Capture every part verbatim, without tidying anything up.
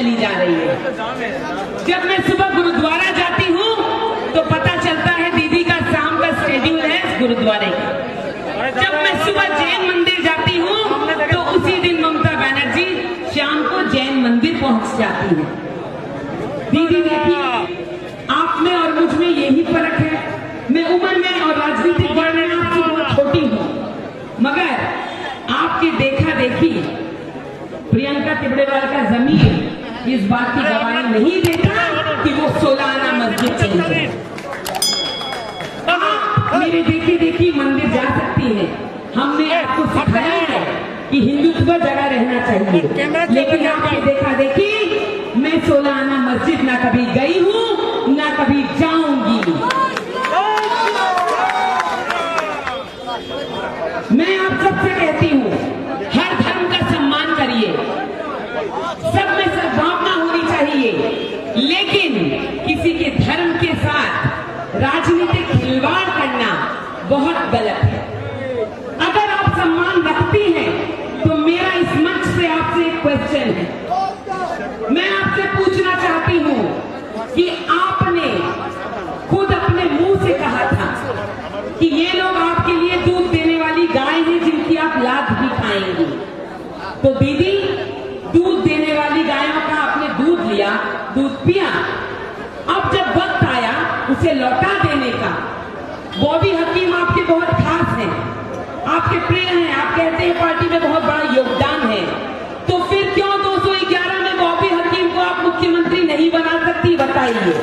चली जा रही है। जब मैं सुबह गुरुद्वारा जाती हूँ तो पता चलता है दीदी का शाम का शेड्यूल है गुरुद्वारे का। जब मैं सुबह जैन मंदिर जाती हूँ तो उसी दिन ममता बनर्जी शाम को जैन मंदिर पहुंच जाती है। दीदी देखिए, आप में और मुझ में यही फर्क है। मैं उम्र में और राजनीतिक वर्ग में आपसे बहुत छोटी हूँ, मगर आपकी देखा देखी प्रियंका तिबड़ेवाल का जमीर इस बात की गवाही नहीं देता कि वो सोलह आना मस्जिद चली जाए। मेरे देखी देखी मंदिर जा सकती है। हमने आपको सिखाया है कि हिंदुत्व जगह रहना चाहिए, लेकिन आपकी देखा देखी मैं सोलह आना मस्जिद ना कभी गई हूँ ना कभी जाऊंगी। मैं आप सबसे कहती हूँ, हर धर्म का सम्मान करिए, सब में सद्भावना होनी चाहिए, लेकिन किसी के धर्म के साथ राजनीतिक खिलवाड़ करना बहुत गलत है। अगर आप सम्मान रखती हैं तो मेरा इस मंच से आपसे एक क्वेश्चन है। मैं आपसे पूछना चाहती हूँ कि आपने खुद अपने मुंह से कहा था कि ये लोग आपके लिए दूध देने वाली गाय हैं जिनकी आप लात भी खाएंगी। तो दीदी, दूध देने वाली गायों का आपने दूध लिया, दूध पिया, अब जब वक्त आया उसे लौटा देने का, बॉबी हकीम आपके बहुत खास हैं, आपके प्रिय हैं, आप कहते हैं पार्टी में बहुत बड़ा योगदान है, तो फिर क्यों दो सौ ग्यारह में बॉबी हकीम को आप मुख्यमंत्री नहीं बना सकती? बताइए,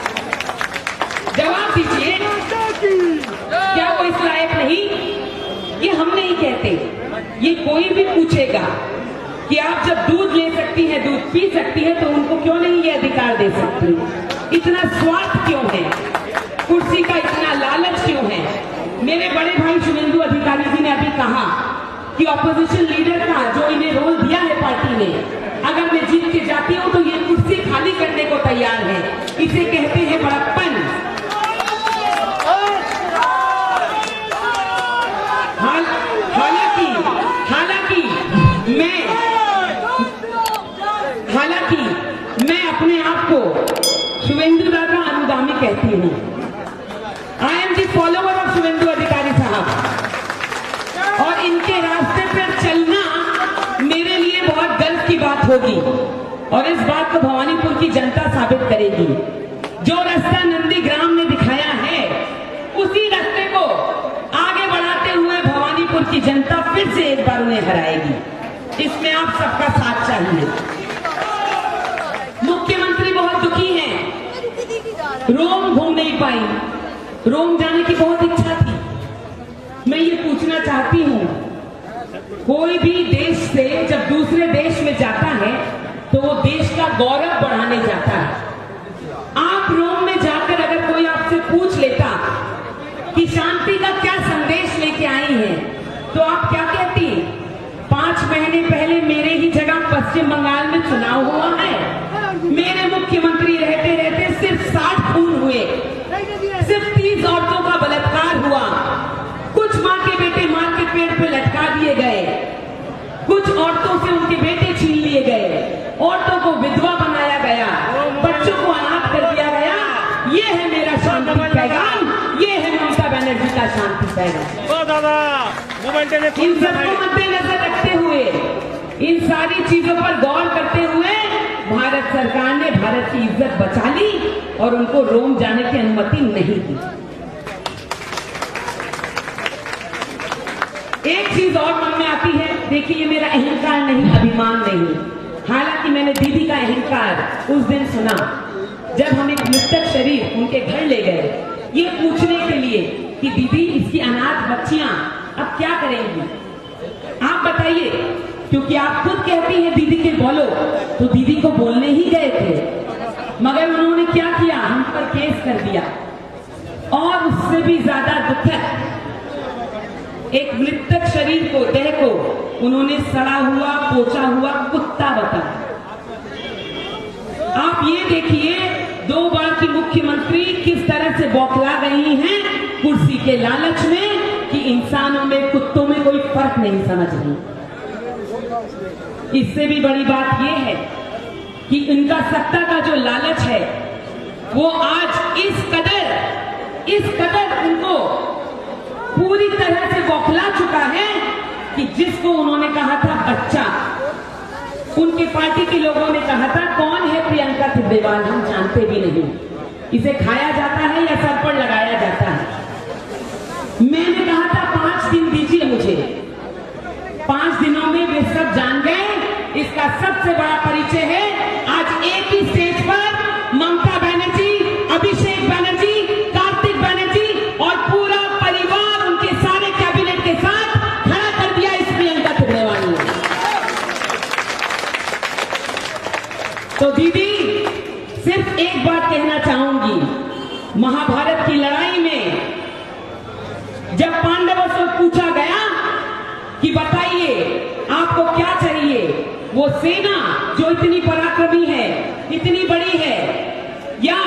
जवाब दीजिए। क्या वो इस लायक नहीं? ये हम नहीं कहते, ये कोई भी पूछेगा कि आप जब दूध ले सकती हैं, दूध पी सकती है, तो उनको क्यों नहीं ये अधिकार दे सकती? इतना स्वार्थ क्यों है? कुर्सी का इतना लालच क्यों है? मेरे बड़े भाई शुभेंदु अधिकारी जी ने अभी कहा कि ऑपोजिशन लीडर का जो इन्हें रोल दिया है पार्टी ने, अगर मैं जीत के जाती हूँ तो ये कुर्सी खाली करने को तैयार है। इसे कहते हैं बड़प्पन। हालांकि हालांकि मैं हालांकि मैं अपने आप को शुभेंदु दा का अनुगामी कहती हूँ। I am the follower of Shubhendu Adhikari साहब, और इनके रास्ते पर चलना मेरे लिए बहुत गर्व की बात होगी, और इस बात को भवानीपुर की जनता साबित करेगी। जो रास्ता नंदीग्राम ने दिखाया है, उसी रास्ते को आगे बढ़ाते हुए भवानीपुर की जनता फिर से एक बार उन्हें हराएगी। इसमें आप सबका साथ चाहिए। मुख्यमंत्री बहुत दुखी हैं, रोम घूम नहीं पाई, रोम जाने की बहुत इच्छा थी। मैं ये पूछना चाहती हूँ, कोई भी देश से जब दूसरे देश में जाता है तो वो देश का गौरव बढ़ाने जाता है। आप रोम में जाकर अगर कोई आपसे पूछ लेता कि शांति का क्या संदेश लेके आई हैं, तो आप क्या कहती? पांच महीने पहले मेरे ही जगह पश्चिम बंगाल में चुनाव हुआ है, मेरे मुख्यमंत्री रहते रहते सिर्फ साठ खून हुए, सिर्फ तीस औरतों का बलात्कार हुआ, कुछ माँ के बेटे माँ के पेड़ पे लटका दिए गए, कुछ औरतों से उनके बेटे छीन लिए गए, औरतों को विधवा बनाया गया, बच्चों को अनाथ कर दिया गया। ये है मेरा शांति पैगाम, ये है ममता बनर्जी का शांति पैगाम। इन सबको मद्देनजर रखते हुए, इन सारी चीजों पर गौर करते हुए भारत सरकार ने भारत की इज्जत बचा ली और उनको रोम जाने की अनुमति नहीं दी। एक चीज और मन में आती है, देखिए ये मेरा अहंकार नहीं, अभिमान नहीं, हालांकि मैंने दीदी का अहंकार उस दिन सुना जब हम एक मृतक शरीर उनके घर ले गए, ये पूछने के लिए कि दीदी इसकी अनाथ बच्चियां अब क्या करेंगी, आप बताइए। क्योंकि आप खुद कहती हैं दीदी के बोलो, तो दीदी को बोलने ही गए थे, मगर उन्होंने क्या किया, हम पर केस कर दिया। और उससे भी ज्यादा दुखद, एक मृतक शरीर को, देह को उन्होंने सड़ा हुआ पोचा हुआ कुत्ता बताया। आप ये देखिए, दो बार की मुख्यमंत्री किस तरह से बौखला गई हैं कुर्सी के लालच में कि इंसानों में कुत्तों में कोई फर्क नहीं समझ रही। इससे भी बड़ी बात यह है कि उनका सत्ता का जो लालच है वो आज इस कदर इस कदर उनको पूरी तरह से बौखला चुका है कि जिसको उन्होंने कहा था बच्चा, उनके पार्टी के लोगों ने कहा था कौन है प्रियंका सिब्बेवाल, हम जानते भी नहीं, इसे खाया जाता है या सर पर लगाया जाता है। मैंने कहा था पांच दिन दीजिए मुझे, पांच दिनों में वे सब जान गए। इसका सबसे बड़ा परिचय है आज एक ही स्टेज पर ममता बनर्जी, अभिषेक बनर्जी, कार्तिक बनर्जी और पूरा परिवार उनके सारे कैबिनेट के साथ खड़ा कर दिया इस प्रियंका सिब्बेवाल ने। तो दीदी सिर्फ एक बात कहना चाहूंगी, महाभारत की लड़ाई में जब पांडवों से पूछा गया कि बताइए आपको क्या चाहिए, वो सेना जो इतनी पराक्रमी है, इतनी बड़ी है, या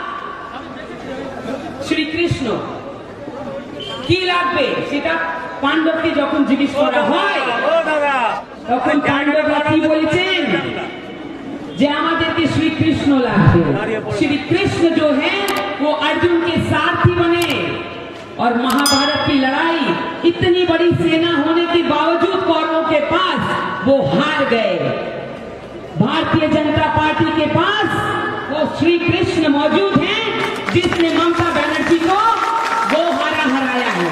श्री कृष्ण কি লাগবে সেটা পাণ্ডবকে যখন জিজ্ঞেস করা হয় তখন পাণ্ডবরা কি বলেছেন যে আমাদেরকে श्री कृष्ण লাগবে। श्री कृष्ण जो है वो अर्जुन के सारथी बने और महाभारत की लड़ाई इतनी बड़ी सेना होने के बावजूद कौरवों के पास वो हार गए। भारतीय जनता पार्टी के पास वो श्री कृष्ण मौजूद हैं जिसने ममता बनर्जी को वो हरा हराया है।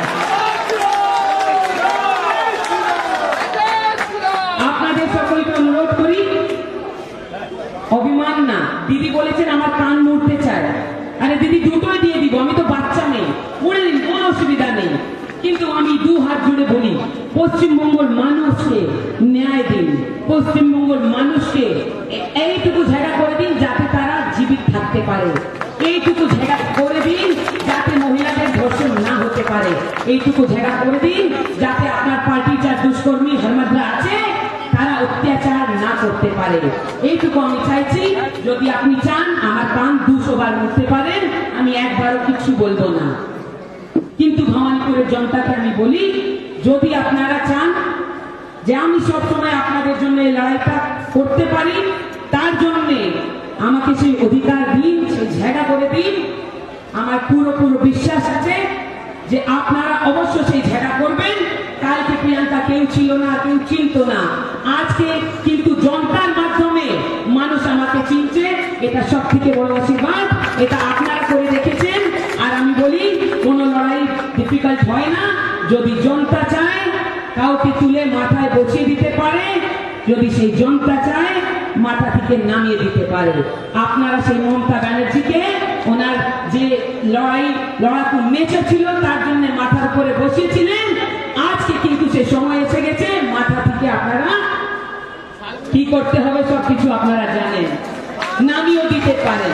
আপনাদের সকলকে অনুরোধ করি অভিমান না, দিদি বলেছেন আমার কান মুড়তে চায়, আরে দিদি দুটোই দিয়ে দিব, আমি তো বাচ্চা নেই, মুড়ে দিন, কোনো অসুবিধা নেই, কিন্তু আমি দু হাত জুড়ে বলি পশ্চিমবঙ্গের মানুষকে ন্যায় দিন, পশ্চিমবঙ্গের মানুষকে এইটুকু জায়গা করে দিন যাতে তারা জীবিত থাকতে পারে, এইটুকু জায়গা করে দিন যাতে মহিলাদের ধর্ষণ না হতে পারে, এইটুকু জায়গা করে দিন যাতে আপনার পার্টির যা দুষ্কর্মী হরমাদরা আছে তারা অত্যাচার না করতে পারে, এইটুকু আমি চাইছি। যদি আপনি চান আমার কান দুশো বার মুড়তে পারেন, আমি একবারও কিছু বলবো না, কিন্তু ভবানীপুরের জনতাকে আমি বলি যদি আপনারা চান যে আমি সবসময় আপনাদের জন্য এই লড়াইটা করতে পারি, তার জন্য আমাকে সেই অধিকার দিন, সেই জায়গা করে দিন। আমার পুরো পুরো বিশ্বাস আছে যে আপনারা অবশ্য সেই জায়গা করবেন। কালকে প্রিয়াঙ্কা কেউ ছিল না, কেউ চিনত না, আজকে কিন্তু জনতার মাধ্যমে মানুষ আমাকে চিনছে, এটা সব থেকে বড় আশীর্বাদ, এটা আপনারা করে রেখেছেন। আর আমি বলি কোনো লড়াই ডিফিকাল্ট হয় না, যদি জনতা চায় কাউকে তুলে মাথায় বসিয়ে দিতে পারে, যদি সেই জনতা চায় মাথা থেকে নামিয়ে দিতে পারে। আপনারা সেই মমতা ব্যানার্জিকে ওনার যে লড়াই লড়াকু নেচে ছিল তার জন্য মাথার উপরে বসিয়েছিলেন, আজকে কিন্তু সে সময় এসে গেছে মাথা থেকে আপনারা কি করতে হবে সবকিছু আপনারা জানেন, নামিয়েও দিতে পারেন।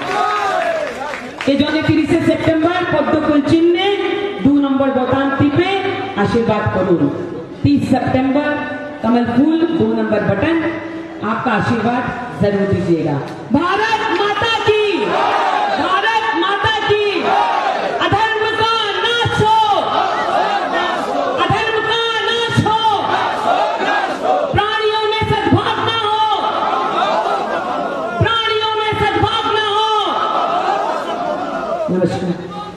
এই জন্য তিরিশে সেপ্টেম্বর পদ্মফুল চিহ্নে দু নম্বর বোতাম টিপে आशीर्वाद करूं। तीस सितंबर कमल फूल दो नंबर बटन, आपका आशीर्वाद जरूर दीजिएगा। भारत माता की, भारत माता की, अधर्म का नाश हो, अधर्म का नाश हो, प्राणियों में सद्भावना हो, प्राणियों में सद्भावना हो। नमस्कार।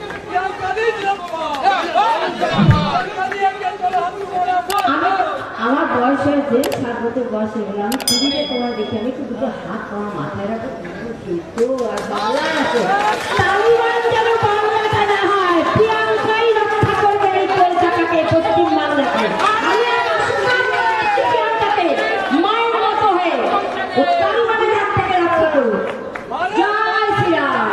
আমার বয়স হয়েছে সাত বছর বয়স হয়ে গেল, আমি টিভিতে তোমার দেখি, আমি একটু দুটো হাত তোমার মাথায় রাখো, আর বাংলা আছে তালিবান যেন বাংলাটা না হয়, প্রিয়াঙ্কাই রক্ষা করবে এই কলকাতাকে, পশ্চিম বাংলাকে। আমি প্রিয়াঙ্কাকে মায়ের মতো হয়ে ও তালিবানের হাত থেকে রক্ষা করবো। জয় শ্রীরাম।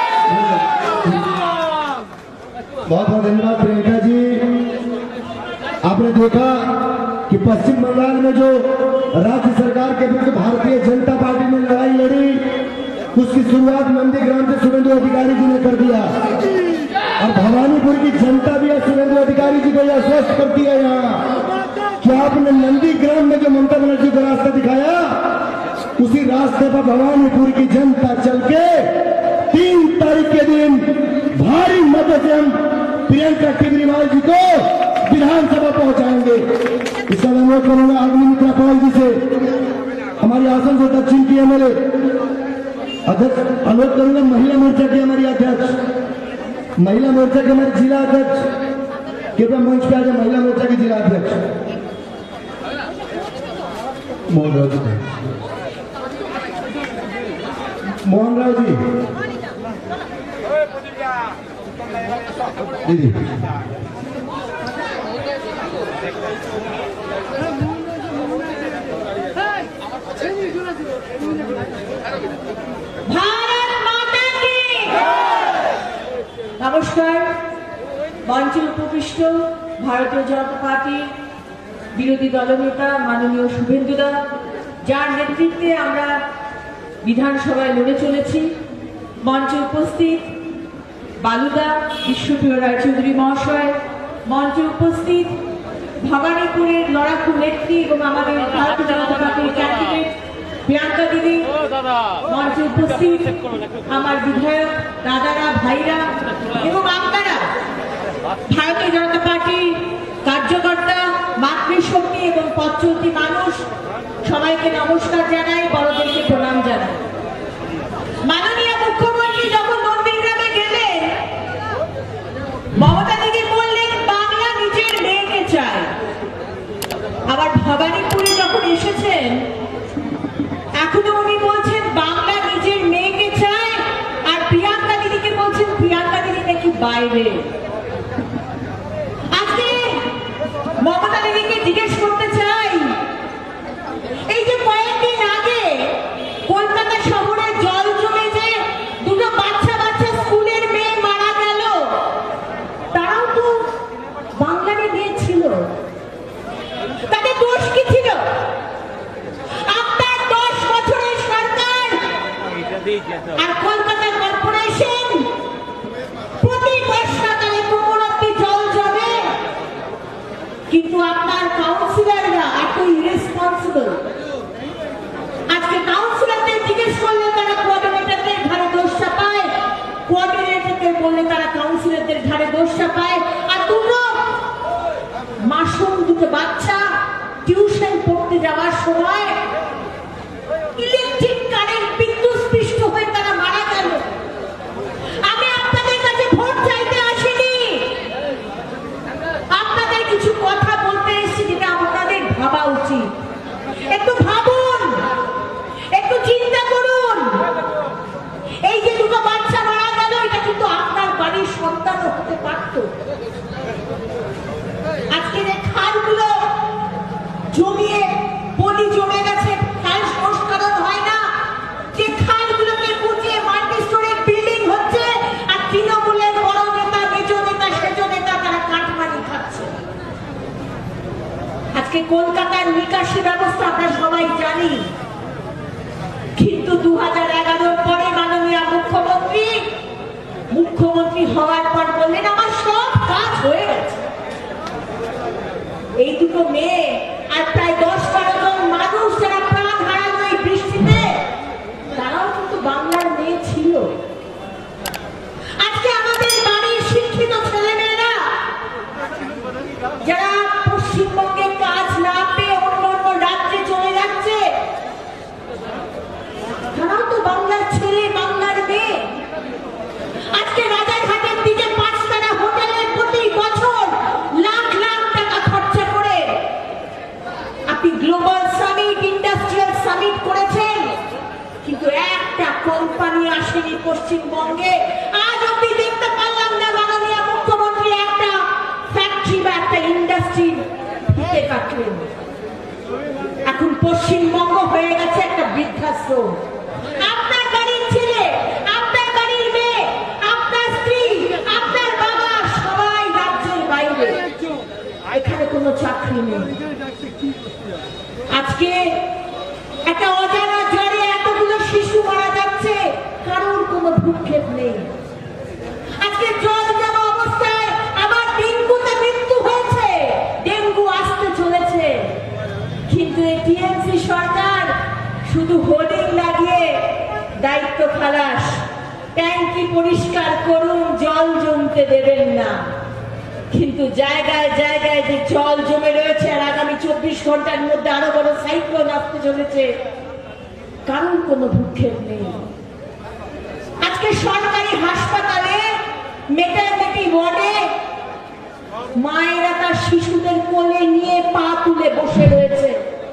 बहुत बहुत धन्यवाद प्रियंका जी। आपने देखा कि पश्चिम बंगाल में जो राज्य सरकार के विरुद्ध भारतीय जनता पार्टी ने लड़ाई लड़ी, उसकी शुरुआत नंदीग्राम से शुभेंदु अधिकारी जी ने कर दिया, और भवानीपुर की जनता भी शुभेंदु अधिकारी जी को यह आश्वस्त करती है यहाँ कि आपने नंदीग्राम में जो ममता बनर्जी को रास्ता दिखाया, उसी रास्ते पर भवानीपुर की जनता चल के तीन तारीख के दिन भारी मत से हम प्रियंका केजरीवाल जी को विधानसभा पहुंचाएंगे। इसका अनुरोध करूंगा आदमी मित्रा पॉल जी से, हमारी प्रशासन से दक्षिण की हमारे अध्यक्ष अनुरोध करूंगा, महिला मोर्चा की हमारी अध्यक्ष, महिला मोर्चा के हमारे जिला अध्यक्ष कृपया मंच पे आ जाए। महिला मोर्चा के जिला अध्यक्ष मोहन राव जी, मोहन राव जी दीदी भारत माता की नमस्कार। मंचे उपविष्ट भारतीय जनता पार्टी বিরোধী দলনেতা মাননীয় শুভেন্দুদা, যার নেতৃত্বে আমরা বিধানসভায় লড়ে চলেছি, মঞ্চে উপস্থিত বালুদা, বিশ্বপ্রিয় রায়চৌধুরী মহাশয়, মঞ্চে উপস্থিত ভবানীপুরের লড়াকু নেত্রী এবং আমাদের ভারতীয় জনতা পার্টির ক্যান্ডিডেট প্রিয়াঙ্কা দিদি, মঞ্চে উপস্থিত আমার বিধায়ক দাদারা, ভাইরা এবং আপনারা ভারতীয় জনতা পার্টির কার্যকর্তা, মাতৃশক্তি এবং পথ চলতি মানুষ, সবাইকে নমস্কার জানাই, বড়দেরকে প্রণাম জানাই। মাননীয় মুখ্যমন্ত্রী যখন নন্দীগ্রামে গেলেন, মমতা দিদি বললেন বাংলা নিজের মেয়েকে চায়। আবার ভবানীপুরে যখন এসেছেন, এখনো উনি বলছেন বাংলা নিজের মেয়েকে চায়, আর প্রিয়াঙ্কা দিদিকে বলছেন প্রিয়াঙ্কা দিদি নাকি বাইরে। আজকে মমতা দিদিকে জিজ্ঞেস করতে চাই, এই যে কয়েকদিন আগে কলকাতা শহরে জল জমে যে দুটো বাচ্চা বাচ্চা স্কুলের মেয়ে মারা গেল, তারাও তো বাংলারই মেয়ে ছিল, তাদের দোষ কি ছিল? আপনার দশ বছরের সরকার আর কলকাতা কর্পোরেশন প্রতি বর্ষাকালে কোমর অব্দি জল জমে, কিন্তু আপনার কাউন্সিলররা এত ইরেসপন্সিবল। আজকে কাউন্সিলরদের জিজ্ঞেস করলে তারা কোঅর্ডিনেটরদের ঘাড়ে দোষ চাপায়, কোঅর্ডিনেটরদের বললে তারা কাউন্সিলরদের ঘাড়ে দোষ চাপায়, আর দুটো মাসুম দুটো বাচ্চা টিউশন পড়তে যাওয়ার সময় ইলেকট্রিক কারেন্ট বিদ্যুৎস্পৃষ্ট হয়ে তারা মারা গেল। আমি আপনাদের কাছে ভোট চাইতে আসিনি, আপনাদের কিছু কথা বলতে এসেছি যেটা আপনাদের ভাবা উচিত। একটু ভাবুন, একটু চিন্তা করুন। এই যে দুটো বাচ্চা মারা গেল, এটা কিন্তু আপনার বাড়ির সন্তানও হতে পারত। আজকে যে খালগুলো জমিয়ে পলি জমে গেছে, খাল সংস্করণ হয় না, যে খালগুলোকে বুঝিয়ে মাল্টি স্টোরের বিল্ডিং হচ্ছে, আর তৃণমূলের বড় নেতা, মেজ নেতা, সেজ নেতা তারা কাটমানি খাচ্ছে। আজকে কলকাতার নিকাশি ব্যবস্থা আমরা সবাই জানি, কিন্তু দু হাজার এগারোর পরে মাননীয় মুখ্যমন্ত্রী মুখ্যমন্ত্রী হওয়ার পর বললেন আমার সব কাজ হয়ে গেছে। এই দুটো মেয়ে আর প্রায় দশ বারো জন মানুষ যারা প্রাণ হারালো এই বৃষ্টিতে, তারাও কিন্তু বাংলার মেয়ে ছিল। আজকে আমাদের বাড়ির শিক্ষিত ছেলেমেয়েরা যারা পশ্চিমবঙ্গে কাজ না পেয়ে অন্য অন্য রাজ্যে চলে যাচ্ছে, তারাও তো বাংলার ছেলে, বাংলার মেয়ে। আজকে রাজারহাটের দিকে পাঁচতারা হোটেলে প্রতি বছর লাখ লাখ টাকা খরচা করে আপনি গ্লোবাল সামিট, ইন্ডাস্ট্রিয়াল সামিট করেছেন, কিন্তু একটা কোম্পানি আসেনি পশ্চিমবঙ্গে। আজ অব্দি দেখতে পারলাম না মাননীয় মুখ্যমন্ত্রী একটা ফ্যাক্টরি বা একটা ইন্ডাস্ট্রি দিতে কাটলেন। এখন পশ্চিমবঙ্গ হয়ে গেছে একটা বৃদ্ধাশ্রম। আপনার বাড়ির ছেলে, আপনার বাড়ির মেয়ে, আপনার স্ত্রী, আপনার বাবা সবাই রাজ্যের বাইরে, এখানে কোনো চাকরি নেই। আজকে একটা অজানা জ্বরে এতগুলো শিশু মারা যাচ্ছে, কারোর কোনো ভ্রুক্ষেপ নেই। আজকে জল জমা অবস্থায় আবার ডেঙ্গুতে মৃত্যু হয়েছে, ডেঙ্গু আসতে চলেছে, কিন্তু এই টিএমসি সরকার শুধু হোর্ডিং লাগিয়ে দায়িত্ব খালাস, ট্যাঙ্কি পরিষ্কার করুন, জল জমতে দেবেন না। কিন্তু জায়গায় জায়গায় যে জল জমে রয়েছে, আর আগামী চব্বিশ ঘন্টার মধ্যে আরো বড় সাইক্লোন আসতে চলেছে, কারোর কোনো ভূক্ষেপ নেই। আজকে সরকারি হাসপাতালে মেটারনিটি ওয়ার্ডে মায়েরা তার শিশুদের কোলে নিয়ে পা তুলে বসে রয়েছে।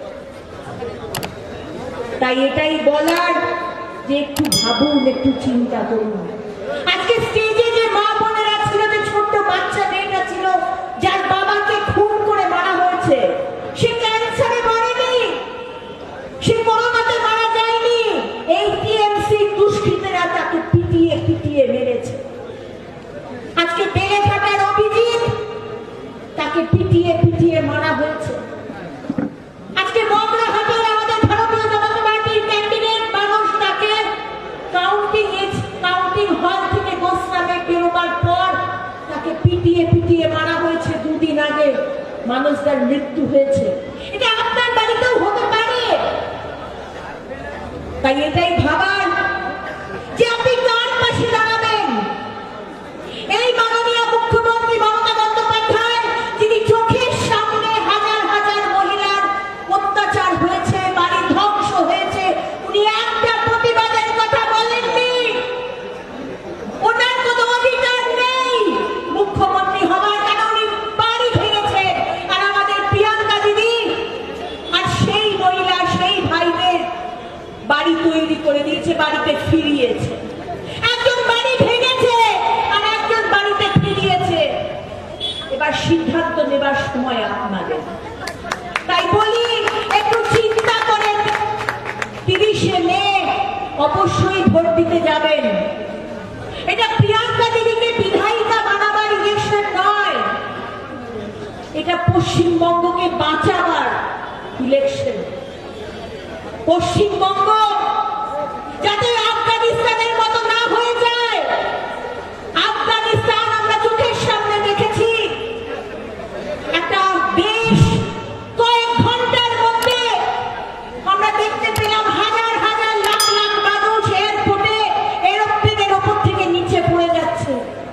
তাই এটাই বলার যে একটু ভাবুন, একটু চিন্তা করুন। আজকে স্টেজে যে মা বোনেরা ছিল, যে ছোট্ট বাচ্চা মেয়েটা ছিল যার বাবাকে খুন করে মারা হয়েছে, সে ক্যান্সারে মরেনি, সে করোনাতে মারা যায়নি। এই টিএমসি দুষ্কৃতীরা তাকে পিটিয়ে পিটিয়ে মেরেছে। আজকে বেলেঘাটার অভিজিৎ, তাকে পিটিয়ে পিটিয়ে মারা হয়েছে। আজকে মগরাহাটের আমাদের ভারতীয় জনতা পার্টির ক্যান্ডিডেট মানুষ, তাকে কাউন্টিং কাউন্টিং হল থেকে গোসরামে বেরোবার পর তাকে পিটিয়ে পিটিয়ে মারা হয়েছে। দুদিন আগে মানুষদের মৃত্যু হয়েছে। এটা আপনার বাড়িতেও হতে পারে। তাই এটাই ভাবার যে আপনি কার পাশে দাঁড়াবেন। এই মাননীয় মুখ্যমন্ত্রী মমতা বন্দ্যোপাধ্যায়, যিনি চোখের সামনে হাজার হাজার মহিলার অত্যাচার হয়েছে, বাড়ি ধ্বংস হয়েছে, উনি একটা প্রতিবাদের কথা বলেননি। ওনার কোনো অধিকার নেই মুখ্যমন্ত্রী হওয়ার, কেন উনি বাড়ি ভেঙেছে। আর আমাদের প্রিয়াঙ্কা দিদি আর সেই মহিলা, সেই ভাইদের বাড়ি তৈরি করে দিয়েছে, বাড়িতে ফিরিয়েছে। একজন বাড়ি ভেঙেছে আর একজন বাড়িতে ফিরিয়েছে। এবার সিদ্ধান্ত নেবার সময় আপনাদের। তাই বলি, একটু চিন্তা করেন। তিরিশে মে অবশ্যই ভোট দিতে যাবেন। এটা প্রিয়াঙ্কা দিদিকে বিধায়িকা বানাবার ইলেকশন নয়, এটা পশ্চিমবঙ্গকে বাঁচাবার ইলেকশন। পশ্চিমবঙ্গ যাতে আফগানিস্তানের মতো না হয়ে যায়। আফগানিস্তান আমরা চোখের সামনে দেখেছি, একটা দেশ কয়েক ঘন্টার মধ্যে আমরা দেখতে পেলাম হাজার হাজার লাখ লাখ মানুষ এয়ারপোর্টে এরোপ্লেনের ওপর থেকে নিচে পড়ে যাচ্ছে।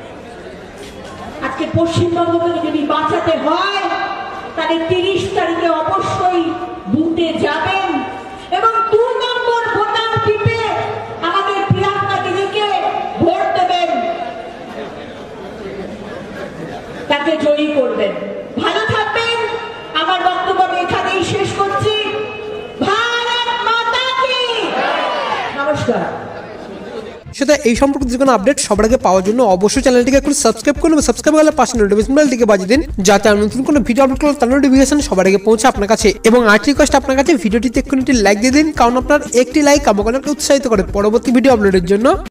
আজকে পশ্চিমবঙ্গকে যদি বাঁচাতে হয়, তাহলে তিরিশ তারিখে অবশ্যই বুথে যাবেন এবং দু নম্বর বোতাম টিপে আমাদের প্রিয়াঙ্কা দিদিকে ভোট দেবেন, তাকে জয়ী করবেন। ভালো থাকবেন। আমার বক্তব্য এখানেই শেষ করছি। ভারত মাতা কি নমস্কার। সেটা এই সম্পর্কে যে কোনো আপডেট সবার আগে পাওয়ার জন্য অবশ্যই চ্যানেলটিকে এখন সাবস্ক্রাইব করুন এবং সাবস্ক্রাইব করলে পাশে নোটিফিকেশন বেলটিকে বাজিয়ে দিন, যাতে আমি নতুন কোনো ভিডিও আপলোড করলে তার নোটিফিকেশন সবার আগে পৌঁছে আপনার কাছে। এবং আরেকটি রিকোয়েস্ট আপনার কাছে, ভিডিওটিতে একটু একটি লাইক দিয়ে দিন, কারণ আপনার একটি লাইক আমাকে অনেক উৎসাহিত করে পরবর্তী ভিডিও আপলোডের জন্য।